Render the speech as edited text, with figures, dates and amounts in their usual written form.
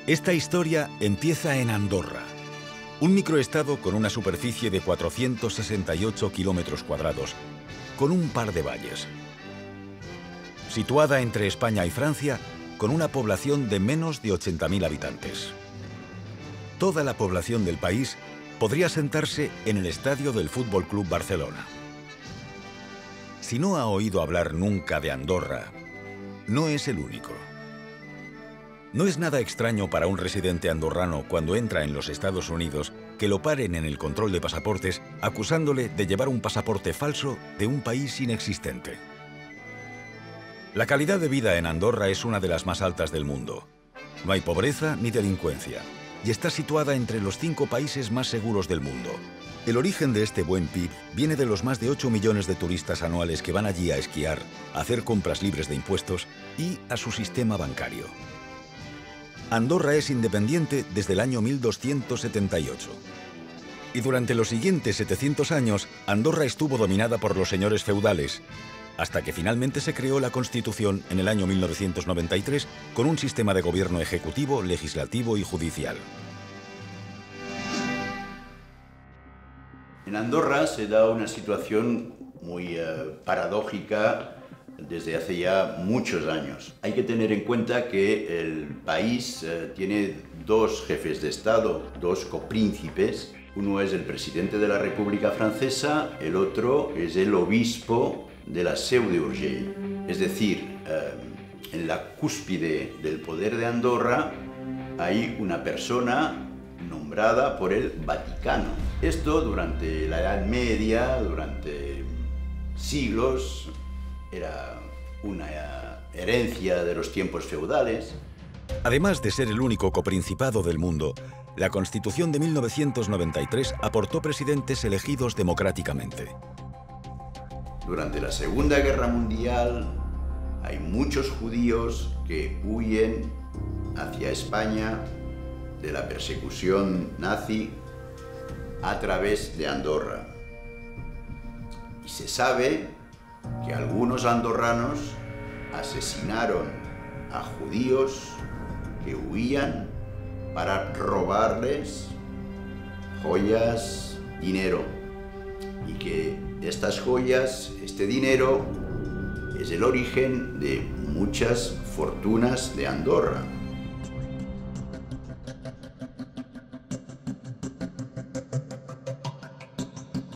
Esta historia empieza en Andorra, un microestado con una superficie de 468 kilómetros cuadrados, con un par de valles. Situada entre España y Francia, con una población de menos de 80.000 habitantes. Toda la población del país podría sentarse en el estadio del Fútbol Club Barcelona. Si no ha oído hablar nunca de Andorra, no es el único. No es nada extraño para un residente andorrano cuando entra en los Estados Unidos que lo paren en el control de pasaportes acusándole de llevar un pasaporte falso de un país inexistente. La calidad de vida en Andorra es una de las más altas del mundo. No hay pobreza ni delincuencia y está situada entre los 5 países más seguros del mundo. El origen de este buen PIB viene de los más de 8 millones de turistas anuales que van allí a esquiar, a hacer compras libres de impuestos y a su sistema bancario. Andorra es independiente desde el año 1278. Y durante los siguientes 700 años, Andorra estuvo dominada por los señores feudales, hasta que finalmente se creó la Constitución en el año 1993 con un sistema de gobierno ejecutivo, legislativo y judicial. En Andorra se da una situación muy paradójica desde hace ya muchos años. Hay que tener en cuenta que el país tiene 2 jefes de Estado, 2 copríncipes. Uno es el presidente de la República Francesa, el otro es el obispo de la Seu d'Urgell. Es decir, en la cúspide del poder de Andorra hay una persona nombrada por el Vaticano. Esto durante la Edad Media, durante siglos, era una herencia de los tiempos feudales. Además de ser el único coprincipado del mundo, la Constitución de 1993 aportó presidentes elegidos democráticamente. Durante la Segunda Guerra Mundial hay muchos judíos que huyen hacia España de la persecución nazi a través de Andorra. Y se sabe que algunos andorranos asesinaron a judíos que huían para robarles joyas, dinero, y que estas joyas, este dinero, es el origen de muchas fortunas de Andorra.